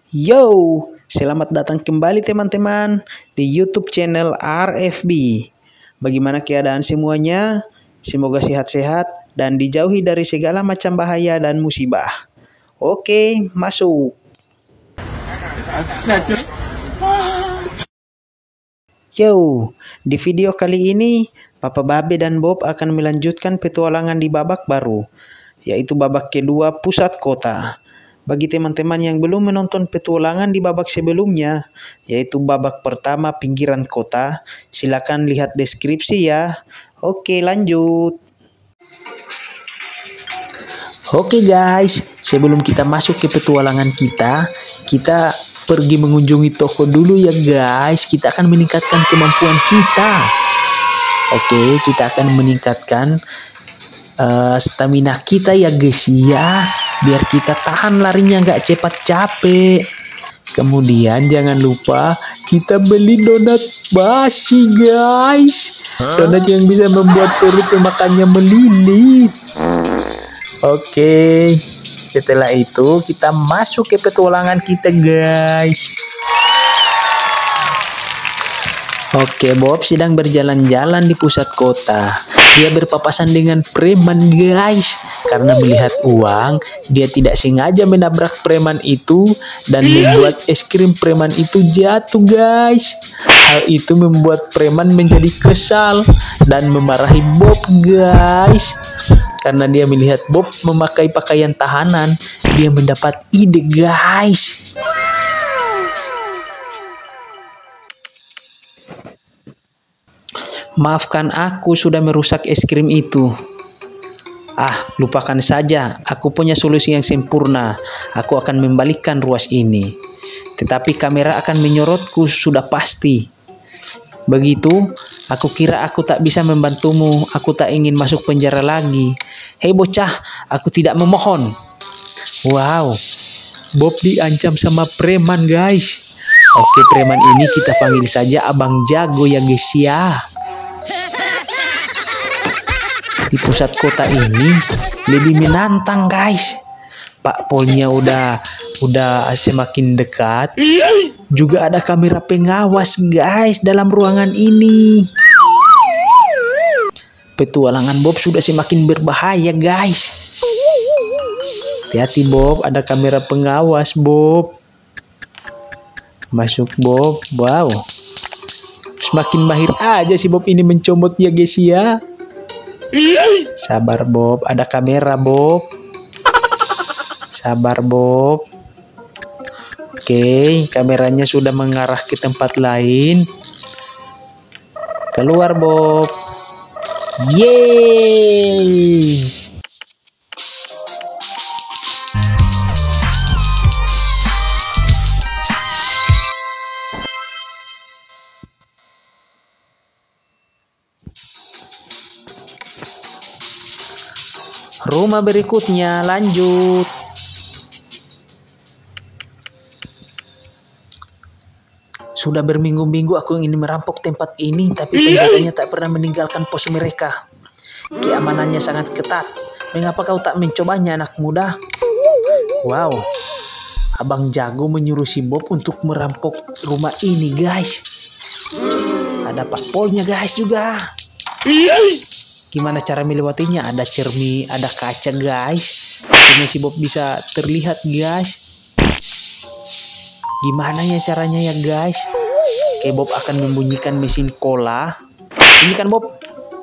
Yo, selamat datang kembali teman-teman di YouTube channel RFB. Bagaimana keadaan semuanya? Semoga sehat-sehat dan dijauhi dari segala macam bahaya dan musibah. Oke, masuk. Yo, di video kali ini Papa Babe dan Bob akan melanjutkan petualangan di babak baru, yaitu babak kedua pusat kota. Bagi teman-teman yang belum menonton petualangan di babak sebelumnya, yaitu babak pertama pinggiran kota, silakan lihat deskripsi ya. Oke, lanjut. Oke guys, sebelum kita masuk ke petualangan kita pergi mengunjungi toko dulu ya guys. Kita akan meningkatkan kemampuan kita. Oke, kita akan meningkatkan stamina kita ya guys ya, biar kita tahan larinya nggak cepat capek. Kemudian jangan lupa kita beli donat basi guys, donat yang bisa membuat perut pemakannya melilit. Oke, setelah itu kita masuk ke petualangan kita guys. Oke, Bob sedang berjalan-jalan di pusat kota. Dia berpapasan dengan preman guys. Karena melihat uang, dia tidak sengaja menabrak preman itu dan membuat es krim preman itu jatuh guys. Hal itu membuat preman menjadi kesal dan memarahi Bob guys. Karena dia melihat Bob memakai pakaian tahanan, dia mendapat ide guys. Maafkan aku sudah merusak es krim itu. Lupakan saja. Aku punya solusi yang sempurna. Aku akan membalikkan ruas ini. Tetapi kamera akan menyorotku sudah pasti. Begitu, aku kira aku tak bisa membantumu. Aku tak ingin masuk penjara lagi. Hei bocah, aku tidak memohon. Wow, Bob diancam sama preman guys. Oke, preman ini kita panggil saja Abang Jago ya guys ya. Di pusat kota ini lebih menantang guys. Pak Polnya udah semakin dekat. Juga ada kamera pengawas guys dalam ruangan ini. Petualangan Bob sudah semakin berbahaya guys. Hati-hati Bob, ada kamera pengawas Bob. Masuk Bob. Wow, semakin mahir aja si Bob ini mencomot ya guys ya. Sabar Bob, ada kamera Bob. Sabar Bob. Oke, kameranya sudah mengarah ke tempat lain. Keluar Bob. Yeay. Rumah berikutnya, lanjut. Sudah berminggu-minggu aku ingin merampok tempat ini, tapi penjaganya tak pernah meninggalkan pos mereka. Keamanannya sangat ketat. Mengapa kau tak mencobanya anak muda? Wow, Abang Jago menyuruh si Bob untuk merampok rumah ini guys. Ada Pak Polnya guys juga. Gimana cara melewatinya? Ada cermin, ada kaca guys. Akhirnya si Bob bisa terlihat guys. Gimana ya caranya ya guys? Oke, Bob akan membunyikan mesin cola. Ini kan Bob.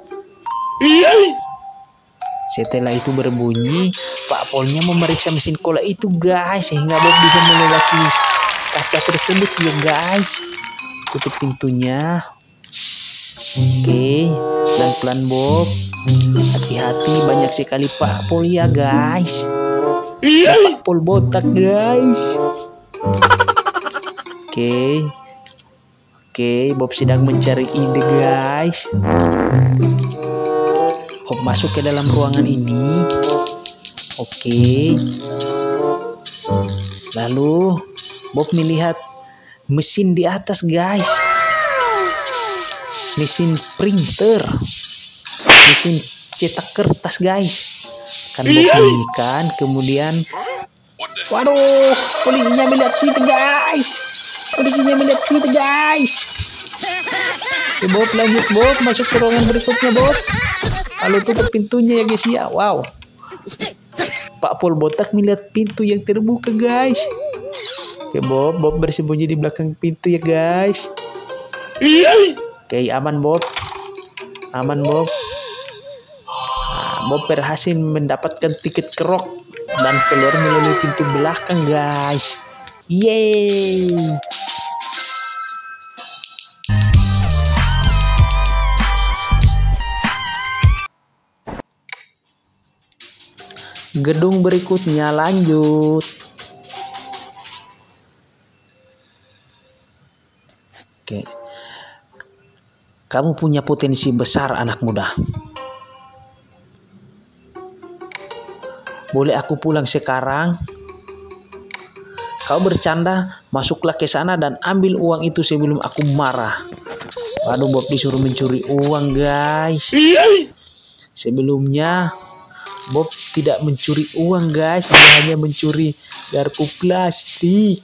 Setelah itu berbunyi, Pak Polnya memeriksa mesin cola itu guys, sehingga Bob bisa melewati kaca tersebut ya guys. Tutup pintunya. Oke, pelan-pelan Bob. Hati-hati, banyak sekali Pak Pol ya guys. Pak Pol botak guys. Oke, Bob sedang mencari ide guys. Bob masuk ke dalam ruangan ini. Oke. Lalu Bob melihat mesin di atas guys. Mesin printer, mesin cetak kertas guys. Kan Bob bunyikan, kemudian Waduh, polisinya melihat kita guys. Polisinya melihat kita guys. Oke, Bob, lanjut Bob, masuk ke ruangan berikutnya Bob. Lalu tutup pintunya ya guys ya. Wow. Pak Pol Botak melihat pintu yang terbuka guys. Oke Bob, Bob bersembunyi di belakang pintu ya guys. Oke, aman Bob. Aman Bob. Nah, Bob berhasil mendapatkan tiket kerok dan keluar melalui pintu belakang guys. Yeay. Gedung berikutnya lanjut. Oke. Kamu punya potensi besar anak muda. Boleh aku pulang sekarang? Kau bercanda, masuklah ke sana dan ambil uang itu sebelum aku marah. Waduh, Bob disuruh mencuri uang guys. Sebelumnya Bob tidak mencuri uang guys, dia hanya mencuri garpu plastik.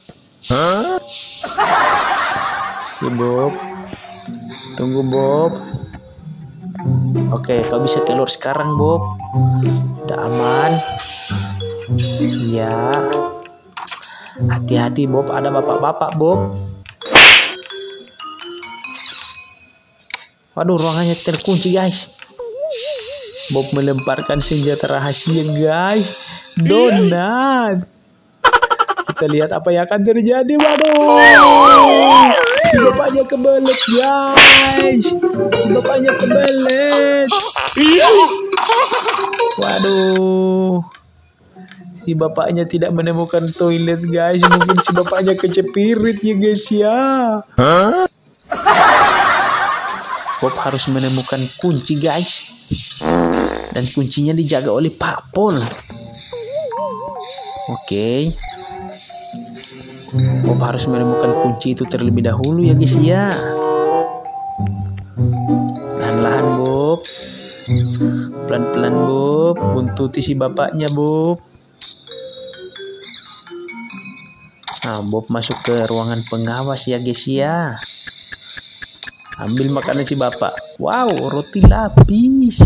Oke Bob, tunggu Bob. Oke, kau bisa keluar sekarang Bob. Udah aman. Ya. Hati-hati Bob, ada bapak-bapak Bob. Waduh, ruangannya terkunci guys. Bob melemparkan senjata rahasia guys. Donat. Kita lihat apa yang akan terjadi. Waduh, si bapaknya kebelet guys. Si bapaknya kebelet. Waduh, si bapaknya tidak menemukan toilet guys. Mungkin si bapaknya kecepirit ya guys ya. Bob harus menemukan kunci guys. Dan kuncinya dijaga oleh Pak Pol. Oke. Bob harus menemukan kunci itu terlebih dahulu ya guys ya. Perlahan-lahan Bob. Pelan-pelan Bob. Buntuti si bapaknya Bob. Nah, Bob masuk ke ruangan pengawas ya guys ya. Ambil makanan si bapak. Wow, roti lapis.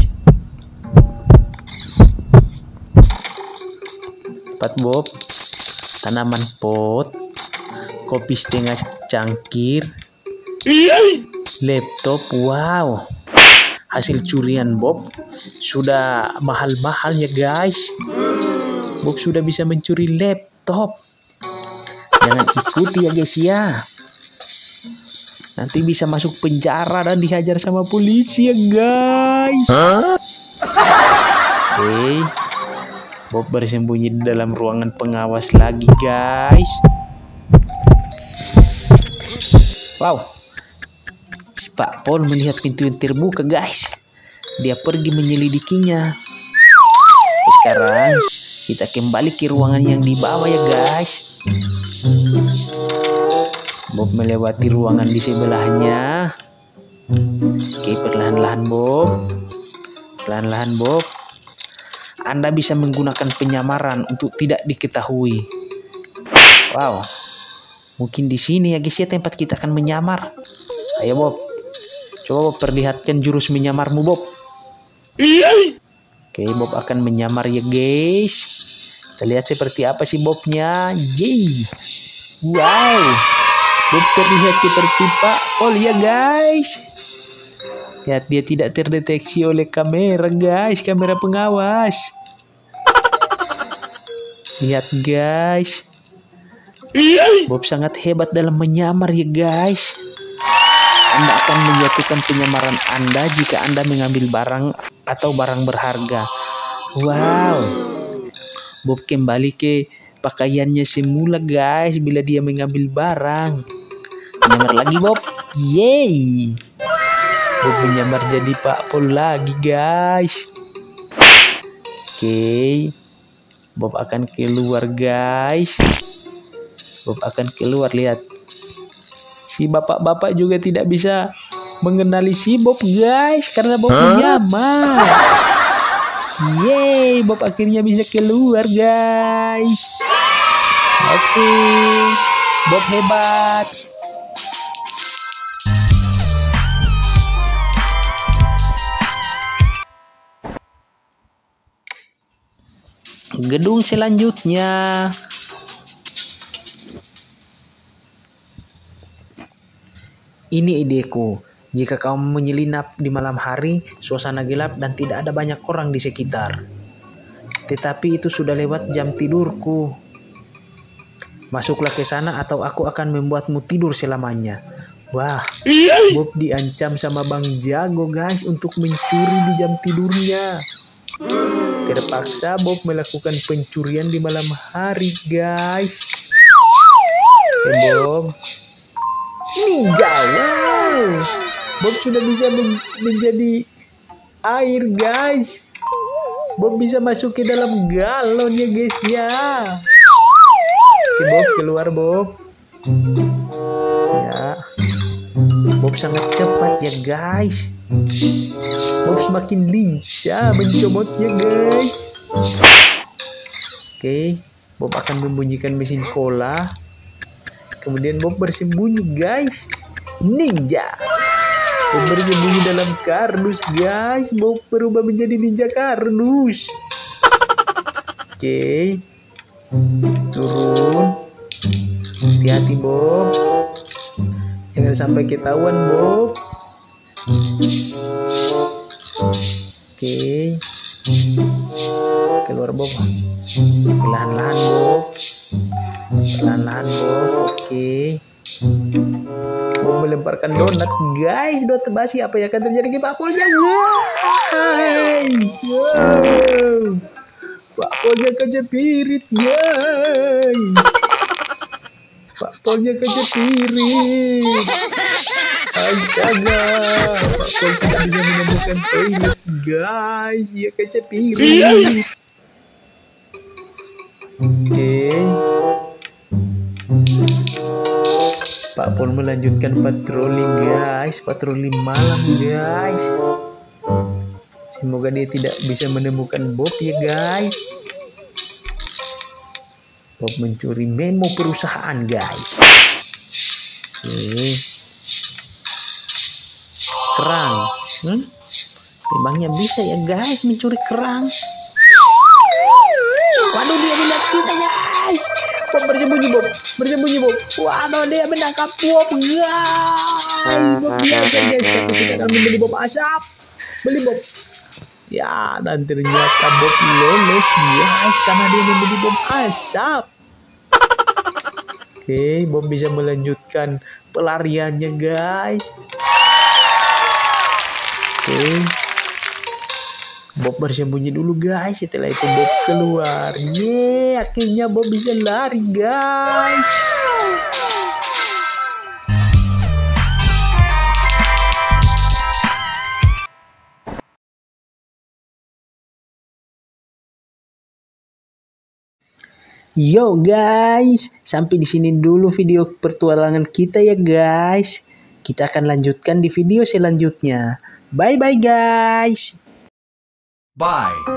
Cepat Bob. Tanaman pot. Kopi setengah cangkir. Laptop. Wow. Hasil curian Bob. Sudah mahal-mahal ya guys. Bob sudah bisa mencuri laptop. Jangan ikuti ya guys ya. Nanti bisa masuk penjara dan dihajar sama polisi ya guys. Oke. Bob bersembunyi di dalam ruangan pengawas lagi guys. Wow. Si Pak Pol melihat pintu yang terbuka guys. Dia pergi menyelidikinya. Sekarang kita kembali ke ruangan yang di bawah ya guys. Bob melewati ruangan di sebelahnya. Oke, perlahan-lahan Bob. Perlahan-lahan Bob. Anda bisa menggunakan penyamaran untuk tidak diketahui. Wow. Mungkin di sini ya guys ya tempat kita akan menyamar. Ayo Bob. Coba Bob perlihatkan jurus menyamarmu Bob. Oke, Bob akan menyamar ya guys. Kita lihat seperti apa sih Bobnya. Yeay. Wow. Bob terlihat seperti Pak Pol ya guys. Lihat, dia tidak terdeteksi oleh kamera guys. Kamera pengawas. Lihat guys. Bob sangat hebat dalam menyamar ya guys. Anda akan menjatuhkan penyamaran Anda jika Anda mengambil barang atau barang berharga. Wow. Bob kembali ke pakaiannya semula guys bila dia mengambil barang. Menyamar lagi Bob. Yeay. Bob menyamar jadi Pak Pol lagi guys. Oke. Bob akan keluar guys. Bob akan keluar, lihat. Si bapak-bapak juga tidak bisa mengenali si Bob guys. Karena Bob menyamar. Yeay. Bob akhirnya bisa keluar guys. Oke, Bob hebat. Gedung selanjutnya. Ini ideku. Jika kau menyelinap di malam hari, suasana gelap dan tidak ada banyak orang di sekitar. Tetapi itu sudah lewat jam tidurku. Masuklah ke sana atau aku akan membuatmu tidur selamanya. Wah, Bob diancam sama Bang Jago guys untuk mencuri di jam tidurnya. Terpaksa Bob melakukan pencurian di malam hari guys. Oke Bob. Ninja, wow. Bob sudah bisa menjadi air guys. Bob bisa masuk ke dalam galon ya guys ya. Oke Bob, keluar Bob. Ya, Bob sangat cepat ya guys. Bob semakin lincah mencomotnya guys. Oke, Bob akan membunyikan mesin cola. Kemudian Bob bersembunyi guys. Ninja. Bob bersembunyi dalam kardus guys. Bob berubah menjadi ninja kardus. Oke. Turun. Hati-hati Bob. Jangan sampai ketahuan Bob. Oke. Keluar Bob. Perlahan-lahan Bob. Perlahan-lahan Bob. Oke. Bob melemparkan donat guys. Donat basi. Apa yang akan terjadi ke Pak Polnya guys? Wow. Pak Polnya kecepirit guys. Pak Polnya kecepirit. Astaga, Pak Pol tidak bisa menemukan toilet guys. Ia kecepirit. Oke. Pak Pol melanjutkan patroli guys. Patroli malam guys. Semoga dia tidak bisa menemukan Bob ya guys. Bob mencuri memo perusahaan guys. Oke. Kerang. Memangnya bisa ya guys mencuri kerang? Waduh, dia melihat kita guys. Bob bersembunyi Bob. Bersembunyi Bob. Waduh, dia menangkap Bob guys. Bob biarkan guys. Tapi kita akan membeli Bob asap. Beli Bob. Ya, dan ternyata Bob lolos guys karena dia membeli Bob asap. Oke, Bob bisa melanjutkan pelariannya guys. Oke. Bob bersembunyi dulu guys. Setelah itu Bob keluar. Yeay, akhirnya Bob bisa lari guys. Yo guys, sampai di sini dulu video petualangan kita ya guys. Kita akan lanjutkan di video selanjutnya. Bye bye guys. Bye.